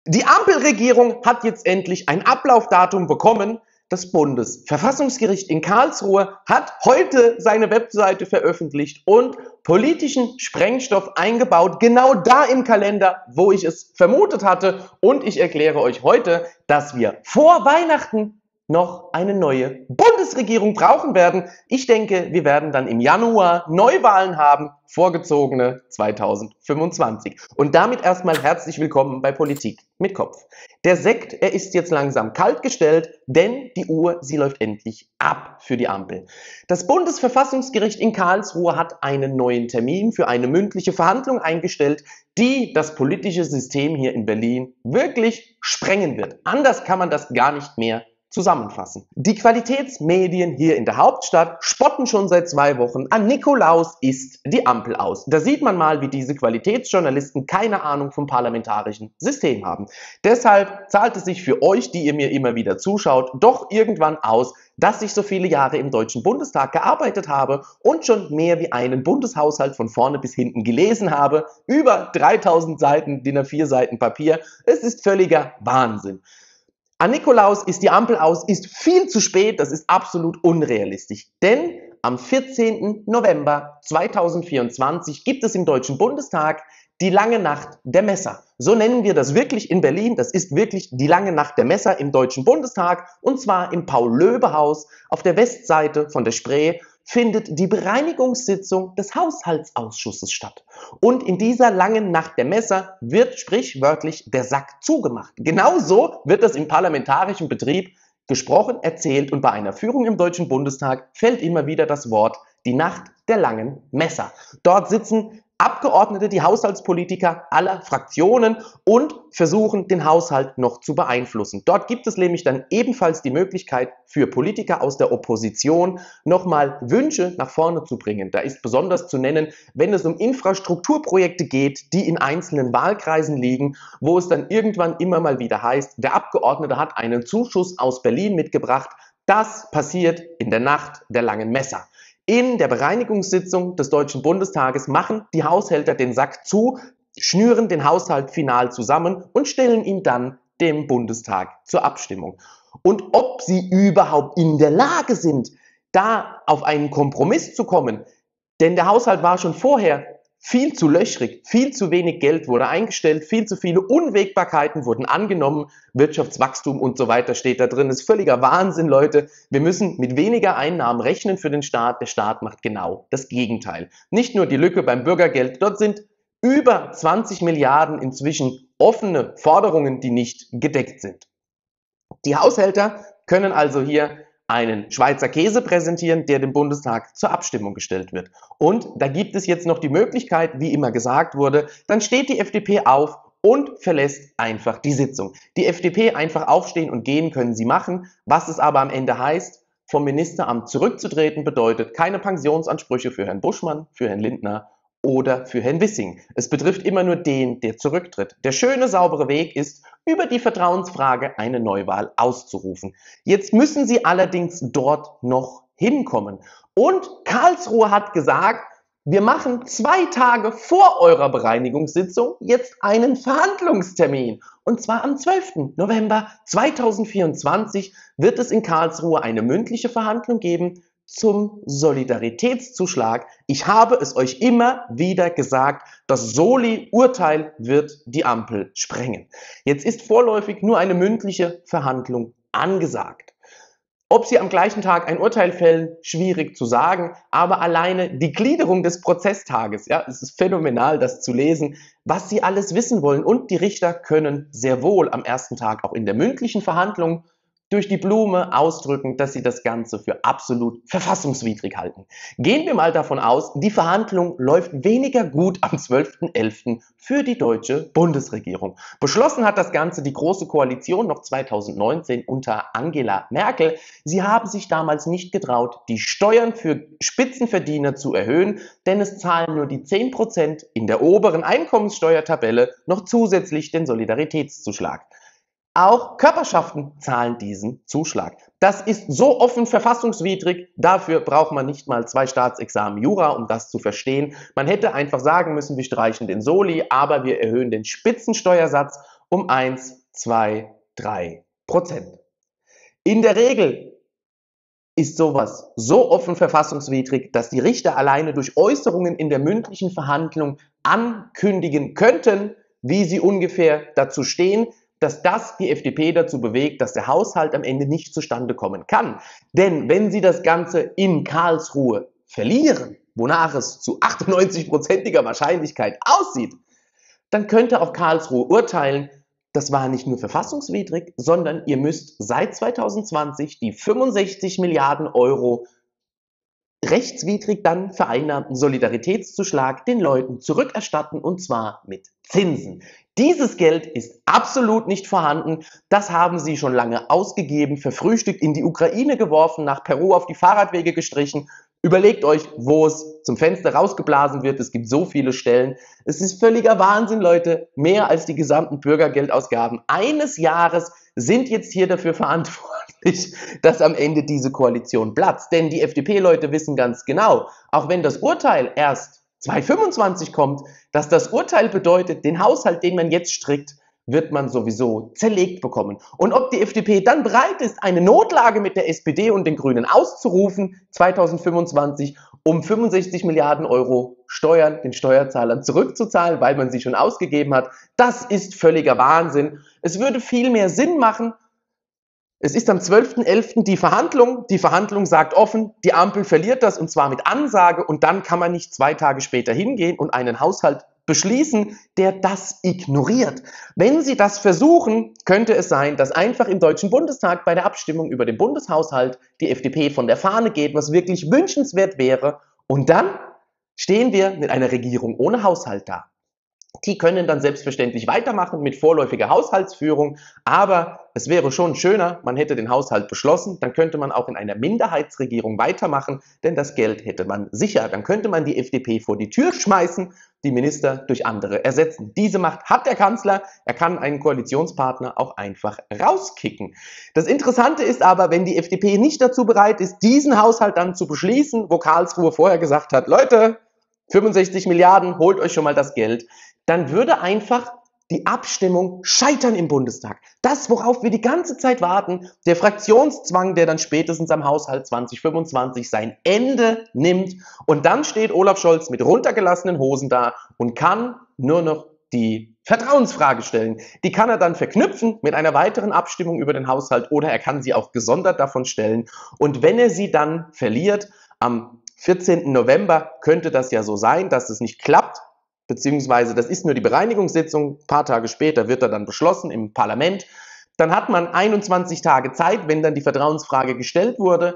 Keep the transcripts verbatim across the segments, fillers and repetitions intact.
Die Ampelregierung hat jetzt endlich ein Ablaufdatum bekommen. Das Bundesverfassungsgericht in Karlsruhe hat heute seine Webseite veröffentlicht und politischen Sprengstoff eingebaut, genau da im Kalender, wo ich es vermutet hatte. Und ich erkläre euch heute, dass wir vor Weihnachten noch eine neue Bundesregierung brauchen werden. Ich denke, wir werden dann im Januar Neuwahlen haben, vorgezogene zweitausendfünfundzwanzig. Und damit erstmal herzlich willkommen bei Politik mit Kopf. Der Sekt, er ist jetzt langsam kalt gestellt, denn die Uhr, sie läuft endlich ab für die Ampel. Das Bundesverfassungsgericht in Karlsruhe hat einen neuen Termin für eine mündliche Verhandlung eingestellt, die das politische System hier in Berlin wirklich sprengen wird. Anders kann man das gar nicht mehr zusammenfassen. Die Qualitätsmedien hier in der Hauptstadt spotten schon seit zwei Wochen. An Nikolaus ist die Ampel aus. Da sieht man mal, wie diese Qualitätsjournalisten keine Ahnung vom parlamentarischen System haben. Deshalb zahlt es sich für euch, die ihr mir immer wieder zuschaut, doch irgendwann aus, dass ich so viele Jahre im Deutschen Bundestag gearbeitet habe und schon mehr wie einen Bundeshaushalt von vorne bis hinten gelesen habe. Über dreitausend Seiten, D I N A vier Seiten Papier. Es ist völliger Wahnsinn. An Nikolaus ist die Ampel aus, ist viel zu spät, das ist absolut unrealistisch. Denn am vierzehnten November zweitausendvierundzwanzig gibt es im Deutschen Bundestag die lange Nacht der Messer. So nennen wir das wirklich in Berlin. Das ist wirklich die lange Nacht der Messer im Deutschen Bundestag. Und zwar im Paul-Löbe-Haus auf der Westseite von der Spree findet die Bereinigungssitzung des Haushaltsausschusses statt. Und in dieser langen Nacht der Messer wird sprichwörtlich der Sack zugemacht. Genauso wird das im parlamentarischen Betrieb gesprochen, erzählt und bei einer Führung im Deutschen Bundestag fällt immer wieder das Wort die Nacht der langen Messer. Dort sitzen Abgeordnete, die Haushaltspolitiker aller Fraktionen und versuchen, den Haushalt noch zu beeinflussen. Dort gibt es nämlich dann ebenfalls die Möglichkeit für Politiker aus der Opposition, nochmal Wünsche nach vorne zu bringen. Da ist besonders zu nennen, wenn es um Infrastrukturprojekte geht, die in einzelnen Wahlkreisen liegen, wo es dann irgendwann immer mal wieder heißt, der Abgeordnete hat einen Zuschuss aus Berlin mitgebracht. Das passiert in der Nacht der langen Messer. In der Bereinigungssitzung des Deutschen Bundestages machen die Haushälter den Sack zu, schnüren den Haushalt final zusammen und stellen ihn dann dem Bundestag zur Abstimmung. Und ob sie überhaupt in der Lage sind, da auf einen Kompromiss zu kommen, denn der Haushalt war schon vorher viel zu löchrig, viel zu wenig Geld wurde eingestellt, viel zu viele Unwägbarkeiten wurden angenommen, Wirtschaftswachstum und so weiter steht da drin. Das ist völliger Wahnsinn, Leute. Wir müssen mit weniger Einnahmen rechnen für den Staat. Der Staat macht genau das Gegenteil. Nicht nur die Lücke beim Bürgergeld, dort sind über zwanzig Milliarden inzwischen offene Forderungen, die nicht gedeckt sind. Die Haushälter können also hier einen Schweizer Käse präsentieren, der dem Bundestag zur Abstimmung gestellt wird. Und da gibt es jetzt noch die Möglichkeit, wie immer gesagt wurde, dann steht die F D P auf und verlässt einfach die Sitzung. Die F D P einfach aufstehen und gehen können sie machen. Was es aber am Ende heißt, vom Ministeramt zurückzutreten, bedeutet keine Pensionsansprüche für Herrn Buschmann, für Herrn Lindner oder für Herrn Wissing. Es betrifft immer nur den, der zurücktritt. Der schöne, saubere Weg ist, über die Vertrauensfrage eine Neuwahl auszurufen. Jetzt müssen sie allerdings dort noch hinkommen. Und Karlsruhe hat gesagt, wir machen zwei Tage vor eurer Bereinigungssitzung jetzt einen Verhandlungstermin. Und zwar am zwölften November zweitausendvierundzwanzig wird es in Karlsruhe eine mündliche Verhandlung geben zum Solidaritätszuschlag. Ich habe es euch immer wieder gesagt, das Soli-Urteil wird die Ampel sprengen. Jetzt ist vorläufig nur eine mündliche Verhandlung angesagt. Ob sie am gleichen Tag ein Urteil fällen, schwierig zu sagen, aber alleine die Gliederung des Prozesstages, ja, es ist phänomenal, das zu lesen, was sie alles wissen wollen. Und die Richter können sehr wohl am ersten Tag auch in der mündlichen Verhandlung durch die Blume ausdrücken, dass sie das Ganze für absolut verfassungswidrig halten. Gehen wir mal davon aus, die Verhandlung läuft weniger gut am zwölften elften für die deutsche Bundesregierung. Beschlossen hat das Ganze die Große Koalition noch zweitausendneunzehn unter Angela Merkel. Sie haben sich damals nicht getraut, die Steuern für Spitzenverdiener zu erhöhen, denn es zahlen nur die zehn Prozent in der oberen Einkommenssteuertabelle noch zusätzlich den Solidaritätszuschlag. Auch Körperschaften zahlen diesen Zuschlag. Das ist so offen verfassungswidrig, dafür braucht man nicht mal zwei Staatsexamen Jura, um das zu verstehen. Man hätte einfach sagen müssen, wir streichen den Soli, aber wir erhöhen den Spitzensteuersatz um eins, zwei, drei Prozent. In der Regel ist sowas so offen verfassungswidrig, dass die Richter alleine durch Äußerungen in der mündlichen Verhandlung ankündigen könnten, wie sie ungefähr dazu stehen, dass das die F D P dazu bewegt, dass der Haushalt am Ende nicht zustande kommen kann. Denn wenn sie das Ganze in Karlsruhe verlieren, wonach es zu achtundneunzig-prozentiger Wahrscheinlichkeit aussieht, dann könnte auch Karlsruhe urteilen, das war nicht nur verfassungswidrig, sondern ihr müsst seit zweitausendzwanzig die fünfundsechzig Milliarden Euro rechtswidrig dann vereinnahmten Solidaritätszuschlag den Leuten zurückerstatten, und zwar mit Zinsen. Dieses Geld ist absolut nicht vorhanden. Das haben sie schon lange ausgegeben, verfrühstückt, in die Ukraine geworfen, nach Peru auf die Fahrradwege gestrichen. Überlegt euch, wo es zum Fenster rausgeblasen wird. Es gibt so viele Stellen. Es ist völliger Wahnsinn, Leute. Mehr als die gesamten Bürgergeldausgaben eines Jahres sind jetzt hier dafür verantwortlich, dass am Ende diese Koalition platzt. Denn die F D P-Leute wissen ganz genau, auch wenn das Urteil erst zweitausendfünfundzwanzig kommt, dass das Urteil bedeutet, den Haushalt, den man jetzt strickt, wird man sowieso zerlegt bekommen. Und ob die F D P dann bereit ist, eine Notlage mit der S P D und den Grünen auszurufen, zweitausendfünfundzwanzig, um fünfundsechzig Milliarden Euro Steuern den Steuerzahlern zurückzuzahlen, weil man sie schon ausgegeben hat, das ist völliger Wahnsinn. Es würde viel mehr Sinn machen. Es ist am zwölften elften die Verhandlung. Die Verhandlung sagt offen, die Ampel verliert das, und zwar mit Ansage, und dann kann man nicht zwei Tage später hingehen und einen Haushalt beschließen, der das ignoriert. Wenn sie das versuchen, könnte es sein, dass einfach im Deutschen Bundestag bei der Abstimmung über den Bundeshaushalt die F D P von der Fahne geht, was wirklich wünschenswert wäre, und dann stehen wir mit einer Regierung ohne Haushalt da. Die können dann selbstverständlich weitermachen mit vorläufiger Haushaltsführung, aber es wäre schon schöner, man hätte den Haushalt beschlossen, dann könnte man auch in einer Minderheitsregierung weitermachen, denn das Geld hätte man sicher. Dann könnte man die F D P vor die Tür schmeißen, die Minister durch andere ersetzen. Diese Macht hat der Kanzler, er kann einen Koalitionspartner auch einfach rauskicken. Das Interessante ist aber, wenn die F D P nicht dazu bereit ist, diesen Haushalt dann zu beschließen, wo Karlsruhe vorher gesagt hat, Leute, fünfundsechzig Milliarden, holt euch schon mal das Geld, dann würde einfach die Abstimmung scheitern im Bundestag. Das, worauf wir die ganze Zeit warten, der Fraktionszwang, der dann spätestens am Haushalt zweitausendfünfundzwanzig sein Ende nimmt. Und dann steht Olaf Scholz mit runtergelassenen Hosen da und kann nur noch die Vertrauensfrage stellen. Die kann er dann verknüpfen mit einer weiteren Abstimmung über den Haushalt, oder er kann sie auch gesondert davon stellen. Und wenn er sie dann verliert, am vierzehnten November könnte das ja so sein, dass es nicht klappt, beziehungsweise das ist nur die Bereinigungssitzung, ein paar Tage später wird er dann beschlossen im Parlament. Dann hat man einundzwanzig Tage Zeit, wenn dann die Vertrauensfrage gestellt wurde,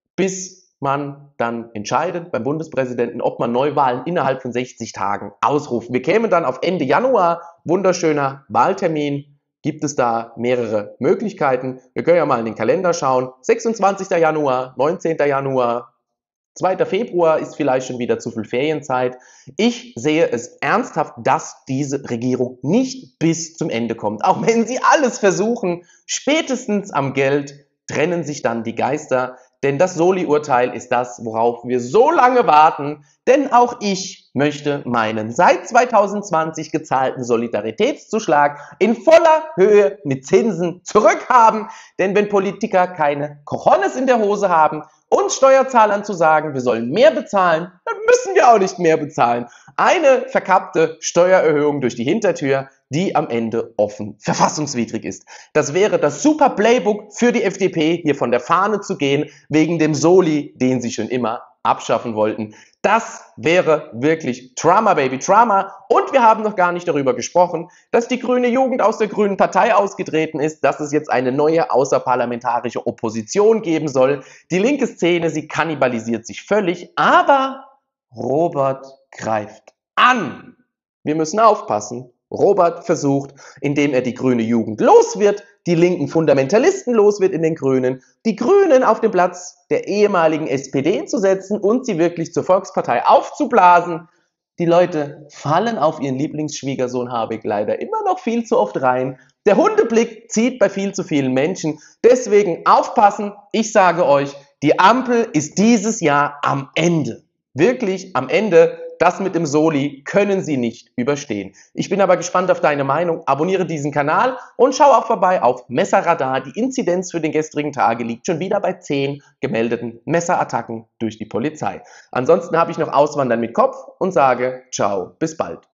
bis man dann entscheidet beim Bundespräsidenten, ob man Neuwahlen innerhalb von sechzig Tagen ausruft. Wir kämen dann auf Ende Januar, wunderschöner Wahltermin, gibt es da mehrere Möglichkeiten. Wir können ja mal in den Kalender schauen, sechsundzwanzigster Januar, neunzehnter Januar, zweiter Februar ist vielleicht schon wieder zu viel Ferienzeit. Ich sehe es ernsthaft, dass diese Regierung nicht bis zum Ende kommt. Auch wenn sie alles versuchen, spätestens am Geld trennen sich dann die Geister. Denn das Soli-Urteil ist das, worauf wir so lange warten. Denn auch ich möchte meinen seit zweitausendzwanzig gezahlten Solidaritätszuschlag in voller Höhe mit Zinsen zurückhaben. Denn wenn Politiker keine Cojones in der Hose haben, uns Steuerzahlern zu sagen, wir sollen mehr bezahlen, dann müssen wir auch nicht mehr bezahlen. Eine verkappte Steuererhöhung durch die Hintertür, die am Ende offen verfassungswidrig ist. Das wäre das super Playbook für die F D P, hier von der Fahne zu gehen, wegen dem Soli, den sie schon immer abschaffen wollten. Das wäre wirklich Drama, Baby, Drama. Und wir haben noch gar nicht darüber gesprochen, dass die grüne Jugend aus der Grünen Partei ausgetreten ist, dass es jetzt eine neue außerparlamentarische Opposition geben soll. Die linke Szene, sie kannibalisiert sich völlig, aber Robert greift an. Wir müssen aufpassen. Robert versucht, indem er die grüne Jugend los wird, die linken Fundamentalisten los wird in den Grünen, die Grünen auf den Platz der ehemaligen S P D zu setzen und sie wirklich zur Volkspartei aufzublasen. Die Leute fallen auf ihren Lieblingsschwiegersohn Habeck leider immer noch viel zu oft rein. Der Hundeblick zieht bei viel zu vielen Menschen. Deswegen aufpassen. Ich sage euch, die Ampel ist dieses Jahr am Ende. Wirklich am Ende. das mit dem Soli können sie nicht überstehen. Ich bin aber gespannt auf deine Meinung. Abonniere diesen Kanal und schau auch vorbei auf Messerradar. Die Inzidenz für den gestrigen Tage liegt schon wieder bei zehn gemeldeten Messerattacken durch die Polizei. Ansonsten habe ich noch Auswandern mit Kopf und sage ciao, bis bald.